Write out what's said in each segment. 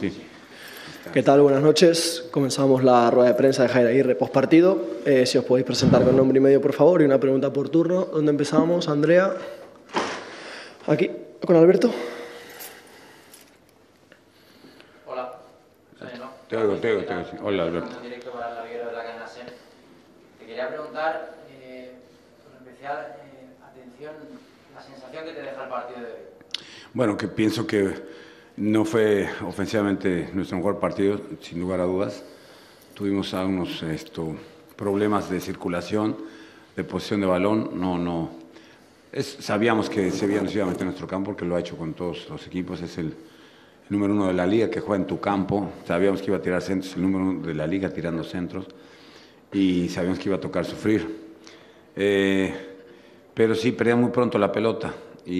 Sí. ¿Qué tal? Buenas noches. Comenzamos la rueda de prensa de Jair Aguirre postpartido. Si os podéis presentar con nombre y medio, por favor, y una pregunta por turno. ¿Dónde empezamos? Andrea. Aquí, con Alberto. Hola, soy ¿no? Te oigo. Hola, Alberto. En directo para el larguero de la cadena SER. Te quería preguntar, con especial atención, la sensación que te deja el partido de hoy. Bueno, que pienso que no fue ofensivamente nuestro mejor partido, sin lugar a dudas. Tuvimos algunos problemas de circulación, de posición de balón. Sabíamos que Sevilla nos iba a meter en nuestro campo, porque lo ha hecho con todos los equipos. Es el número 1 de la liga que juega en tu campo. Sabíamos que iba a tirar centros, el número 1 de la liga tirando centros. Y sabíamos que iba a tocar sufrir. Pero sí, perdía muy pronto la pelota.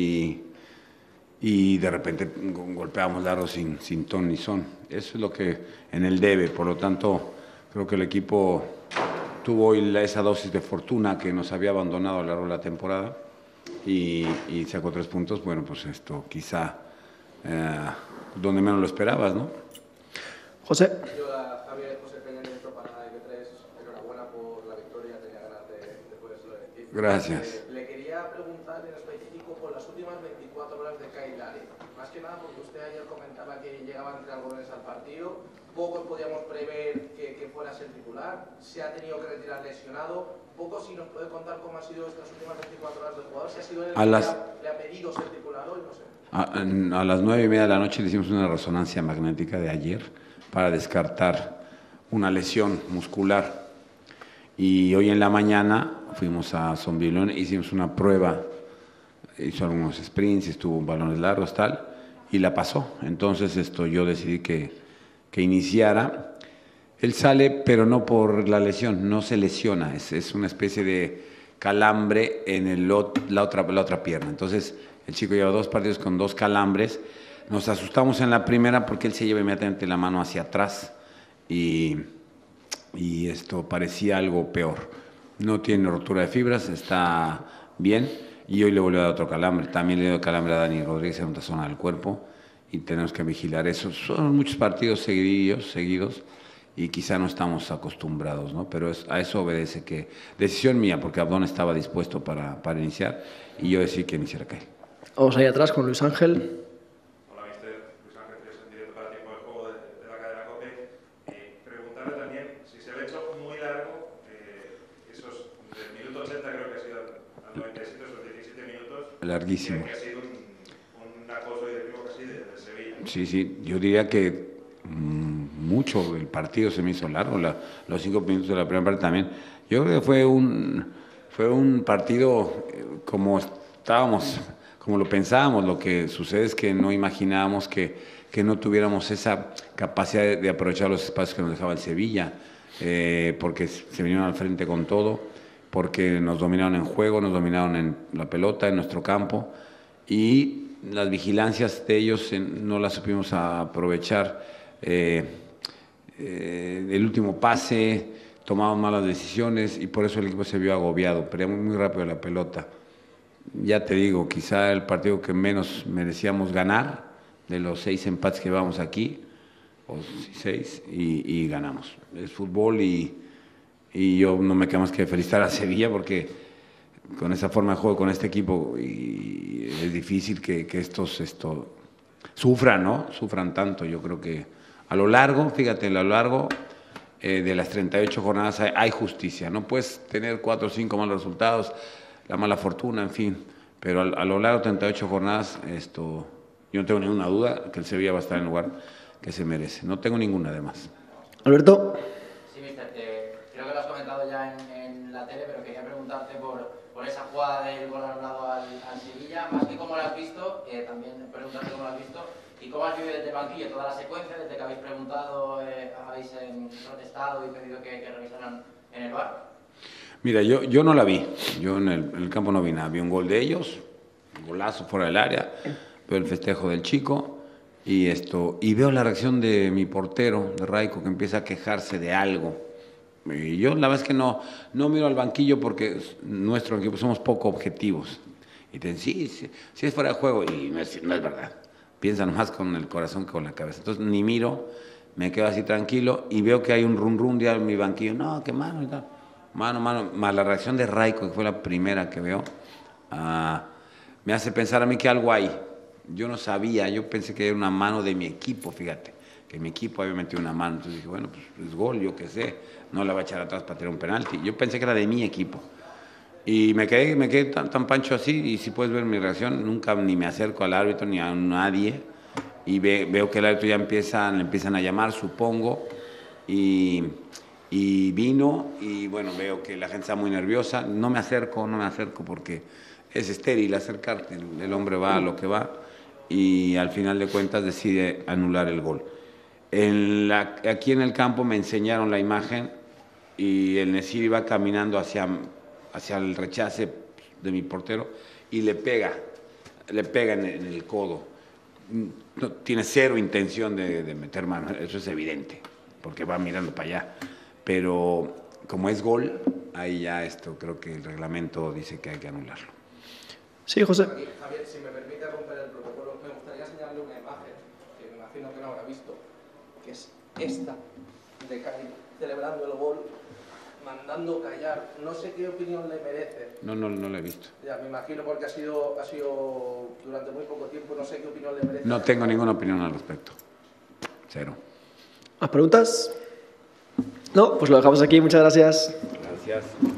Y de repente golpeábamos largo sin ton ni son. Eso es lo que en el debe. Por lo tanto, creo que el equipo tuvo hoy esa dosis de fortuna que nos había abandonado a lo largo de la temporada y sacó 3 puntos. Bueno, pues esto quizá donde menos lo esperabas, ¿no? José. Hola, Javier, José Peña, directo para IB3. Enhorabuena por la victoria, tenía ganas de poderlo decir. Gracias. Le quería preguntar en específico por las últimas 24 horas de Cailari. Más que nada porque usted ayer comentaba que llegaban entre algodones al partido, pocos podíamos prever que fuera a ser titular, se ha tenido que retirar lesionado. Poco si nos puede contar cómo ha sido estas últimas 24 horas del jugador, si ha sido él le ha pedido ser titular hoy, no sé. A las 9:30 de la noche le hicimos una resonancia magnética de ayer para descartar una lesión muscular. Y hoy en la mañana fuimos a Sombilón e hicimos una prueba, hizo algunos sprints, estuvo balones largos, tal, y la pasó. Entonces yo decidí que iniciara. Él sale, pero no por la lesión, no se lesiona, es una especie de calambre en la otra pierna. Entonces el chico lleva 2 partidos con 2 calambres. Nos asustamos en la primera porque él se lleva inmediatamente la mano hacia atrás y esto parecía algo peor. No tiene rotura de fibras, está bien, y hoy le volvió a dar otro calambre. También le dio calambre a Dani Rodríguez en otra zona del cuerpo y tenemos que vigilar eso. Son muchos partidos seguidos y quizá no estamos acostumbrados, ¿no? Pero a eso obedece que decisión mía, porque Abdón estaba dispuesto para iniciar y yo decidí que iniciara Cail. Vamos ahí atrás con Luis Ángel. Hola, mister. Luis Ángel, en directo para Tiempo de Juego de la cadena COPE. Preguntarle también si se le ha hecho muy largo, esos del minuto 80 creo que ha sido al 97, esos 17 minutos. Larguísimo. Que ha sido un acoso directivo casi de Sevilla. Sí, yo diría que mucho el partido se me hizo largo, los 5 minutos de la primera parte también. Yo creo que fue un partido como lo pensábamos. Lo que sucede es que no imaginábamos que no tuviéramos esa capacidad de aprovechar los espacios que nos dejaba el Sevilla, porque se vinieron al frente con todo, porque nos dominaron en juego, nos dominaron en la pelota, en nuestro campo, y las vigilancias de ellos no las supimos aprovechar. El último pase, tomaban malas decisiones y por eso el equipo se vio agobiado, perdíamos muy rápido la pelota. Ya te digo, quizá el partido que menos merecíamos ganar, de los 6 empates que llevamos aquí, o 6, y ganamos. Es fútbol y yo no me queda más que felicitar a Sevilla porque con esa forma de juego, con este equipo, y es difícil que estos sufran, ¿no? Sufran tanto. Yo creo que a lo largo de las 38 jornadas hay justicia. No puedes tener 4 o 5 malos resultados, la mala fortuna, en fin, pero a lo largo de 38 jornadas, yo no tengo ninguna duda que el Sevilla va a estar en el lugar que se merece. No tengo ninguna, además. Alberto. Sí, mister, creo que lo has comentado ya en la tele, pero quería preguntarte por esa jugada del gol anulado al Sevilla, más que cómo lo has visto, también preguntarte cómo lo has visto y cómo has vivido desde el banquillo toda la secuencia, desde que habéis preguntado, habéis protestado y pedido que revisaran en el VAR. Mira, yo no la vi, yo en el campo no vi nada, vi un gol de ellos, un golazo fuera del área, veo el festejo del chico y veo la reacción de mi portero, de Raico, que empieza a quejarse de algo. Y yo la verdad es que no miro al banquillo porque nuestro equipo somos poco objetivos. Y te dicen, sí es fuera de juego, y no es verdad. piensa nomás con el corazón que con la cabeza. Entonces ni miro, me quedo así tranquilo y veo que hay un run ya en mi banquillo. No, qué mano y tal. Mano, más la reacción de Raico, que fue la primera que veo, me hace pensar a mí que algo hay. Yo no sabía, yo pensé que era una mano de mi equipo, fíjate, que mi equipo había metido una mano. Entonces dije, bueno, pues es gol, yo qué sé, no la va a echar atrás para tirar un penalti. Yo pensé que era de mi equipo. Y me quedé tan pancho así, y si puedes ver mi reacción, nunca ni me acerco al árbitro ni a nadie, y veo que el árbitro ya le empiezan a llamar, supongo, y vino, y bueno, veo que la gente está muy nerviosa, no me acerco porque es estéril acercarte, el hombre va a lo que va, y al final de cuentas decide anular el gol. Aquí en el campo me enseñaron la imagen, y el Nesiri va caminando hacia el rechace de mi portero y le pega en el codo. No, tiene cero intención de meter mano, eso es evidente, porque va mirando para allá. Pero como es gol, ahí ya creo que el reglamento dice que hay que anularlo. Sí, José. Javier, si me permite romper el protocolo, me gustaría señalarle una imagen, que me imagino que no habrá visto, que es esta, de Kai celebrando el gol, mandando callar. No sé qué opinión le merece. No la he visto. Ya, me imagino porque ha sido durante muy poco tiempo, no sé qué opinión le merece. No tengo ninguna opinión al respecto. Cero. ¿Más preguntas? No, pues lo dejamos aquí. Muchas gracias. Gracias.